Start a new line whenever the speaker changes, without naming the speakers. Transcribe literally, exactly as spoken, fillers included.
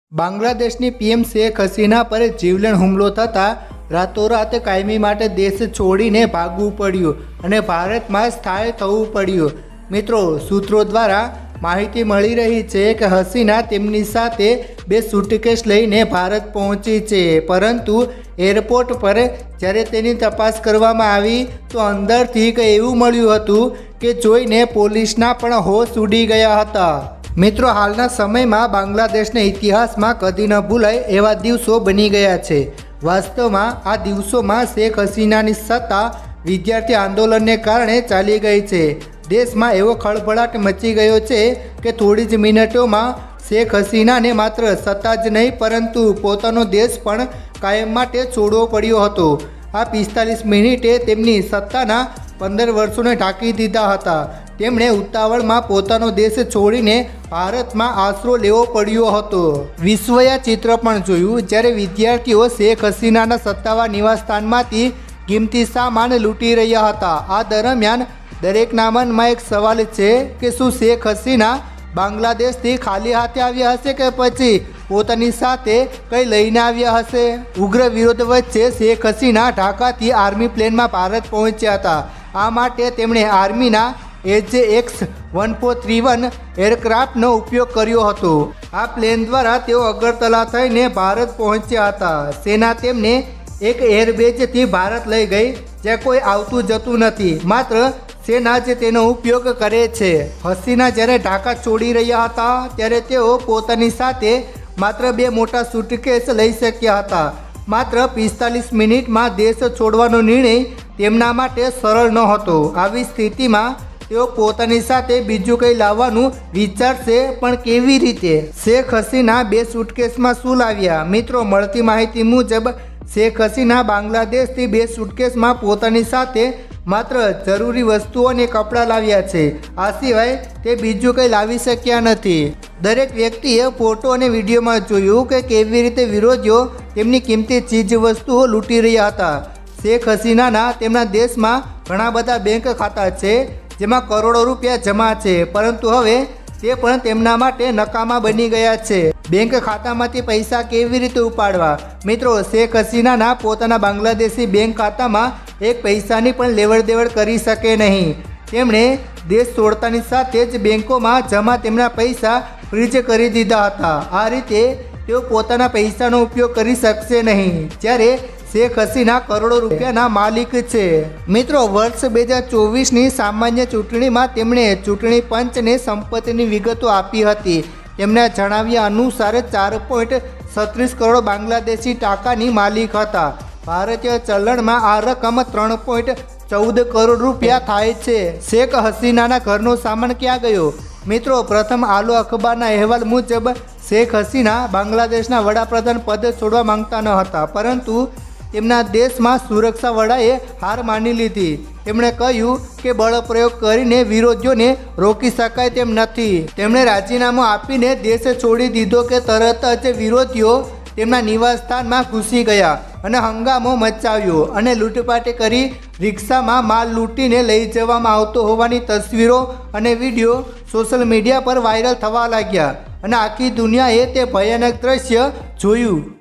બાંગ્લાદેશની પીએમ શેખ હસીના પર જીવલેણ હુમલો થતાં રાતોરાત કાયમી માટે દેશ છોડીને ભાગવું પડ્યું અને ભારતમાં સ્થાયી થવું પડ્યું। મિત્રો, સૂત્રો દ્વારા માહિતી મળી રહી છે કે હસીના તેમની સાથે બે સુટકેસ લઈને ભારત પહોંચી છે, પરંતુ એરપોર્ટ પર જ્યારે તેની તપાસ કરવામાં આવી તો અંદરથી કંઈ એવું મળ્યું હતું કે જોઈને પોલીસના પણ હોશ ઉડી ગયા હતા। મિત્રો, હાલના સમયમાં બાંગ્લાદેશના ઇતિહાસમાં કદી ન ભૂલાય એવા દિવસો બની ગયા છે। વાસ્તવમાં આ દિવસોમાં શેખ હસીનાની સત્તા વિદ્યાર્થી આંદોલનને કારણે ચાલી ગઈ છે। દેશમાં એવો ખળભળાટ મચી ગયો છે કે થોડી જ મિનિટોમાં શેખ હસીનાને માત્ર સત્તા જ નહીં પરંતુ પોતાનો દેશ પણ કાયમ માટે છોડવો પડ્યો હતો। આ પિસ્તાલીસ મિનિટે તેમની સત્તાના પંદર વર્ષોને ઢાંકી દીધા હતા। તેમણે ઉતાવળમાં પોતાનો દેશ છોડીને ભારતમાં આશરો લેવો પડ્યો હતો। વિશ્વએ આ ચિત્ર પણ જોયું જ્યારે વિદ્યાર્થીઓ શેખ હસીનાના સત્તાવાર નિવાસસ્થાનમાંથી કિંમતી સામાન લૂંટી રહ્યા હતા। આ દરમિયાન દરેકના મનમાં એક સવાલ છે કે શું શેખ હસીના બાંગ્લાદેશથી ખાલી હાથે આવ્યા હશે કે પછી પોતાની સાથે કંઈ લઈને આવ્યા હશે? ઉગ્ર વિરોધ વચ્ચે શેખ હસીના ઢાકાથી આર્મી પ્લેનમાં ભારત પહોંચ્યા હતા। આ માટે તેમણે આર્મીના એજે X one four three one એરક્રાફ્ટનો ઉપયોગ કર્યો હતો। આ પ્લેન દ્વારા તેઓ અગરતલા થઈને ભારત પહોંચ્યા હતા। સેના તેમને એક એરબેઝથી ભારત લઈ ગઈ જ્યાં કોઈ આવતું જતું નથી, માત્ર સેના જ તેનો ઉપયોગ કરે છે। હસીના જ્યારે ઢાકા છોડી રહ્યા હતા ત્યારે તેઓ પોતાની સાથે માત્ર બે મોટા સુટકેસ લઈ શક્યા હતા। માત્ર પિસ્તાલીસ મિનિટમાં દેશ છોડવાનો નિર્ણય તેમના માટે સરળ નહોતો। આવી સ્થિતિમાં તેઓ પોતાની સાથે બીજું કંઈ લાવવાનું વિચારશે, પણ કેવી રીતે? શેખ હસીના બે સુટકેસમાં શું લાવ્યા? મિત્રો, મળતી માહિતી મુજબ શેખ હસીના બાંગ્લાદેશથી બે સુટકેસમાં પોતાની સાથે માત્ર જરૂરી વસ્તુઓ અને કપડાં લાવ્યા છે। આ સિવાય તે બીજું કંઈ લાવી શક્યા નથી। દરેક વ્યક્તિએ ફોટો અને વિડીયોમાં જોયું કે કેવી રીતે વિરોધીઓ તેમની કિંમતી ચીજ વસ્તુઓ લૂંટી રહ્યા હતા। શેખ હસીનાના તેમના દેશમાં ઘણા બધા બેંક ખાતા છે જેમાં કરોડો રૂપિયા જમા છે, પરંતુ હવે તે પણ તેમના માટે નકામા બની ગયા છે। બેંક ખાતામાંથી પૈસા કેવી રીતે ઉપાડવા? મિત્રો, શેખ હસીનાના પોતાના બાંગ્લાદેશી બેંક ખાતામાં એક પૈસાની પણ લેવડ દેવડ કરી શકે નહીં। તેમણે દેશ છોડતાની સાથે જ બેંકોમાં જમા તેમના પૈસા ફ્રીઝ કરી દીધા હતા। આ રીતે તેઓ પોતાના પૈસાનો ઉપયોગ કરી શકશે નહીં, જ્યારે શેખ હસીના કરોડો રૂપિયાના માલિક છે। મિત્રો, વર્ષ બે હજાર ચોવીસની સામાન્ય ચૂંટણીમાં તેમણે ચૂંટણી પંચને સંપત્તિની વિગતો આપી હતી। તેમના જણાવ્યા અનુસાર ચાર પોઈન્ટ છત્રીસ કરોડ બાંગ્લાદેશી ટાકાની માલિક હતા। ભારતીય ચલણમાં આ રકમ ત્રણ પોઈન્ટ ચૌદ કરોડ રૂપિયા થાય છે। શેખ હસીનાના ઘરનો સામાન ક્યાં ગયો? મિત્રો, પ્રથમ આલો અખબારના અહેવાલ મુજબ શેખ હસીના બાંગ્લાદેશના વડાપ્રધાન પદ છોડવા માંગતા ન હતા, પરંતુ તેમના દેશમાં સુરક્ષા વડાએ હાર માની લીધી। તેમણે કહ્યું કે બળ પ્રયોગ કરીને વિરોધીઓને રોકી શકાય તેમ નથી। તેમણે રાજીનામું આપીને દેશ છોડી દીધો કે તરત જ વિરોધીઓ તેમના નિવાસસ્થાનમાં ઘૂસી ગયા અને હંગામો મચાવ્યો અને લૂંટપાટ કરી રિક્ષામાં માલ લૂંટીને લઈ જવામાં આવતો હોવાની તસવીરો અને વિડીયો સોશિયલ મીડિયા પર વાયરલ થવા લાગ્યા અને આખી દુનિયાએ તે ભયાનક દ્રશ્ય જોયું।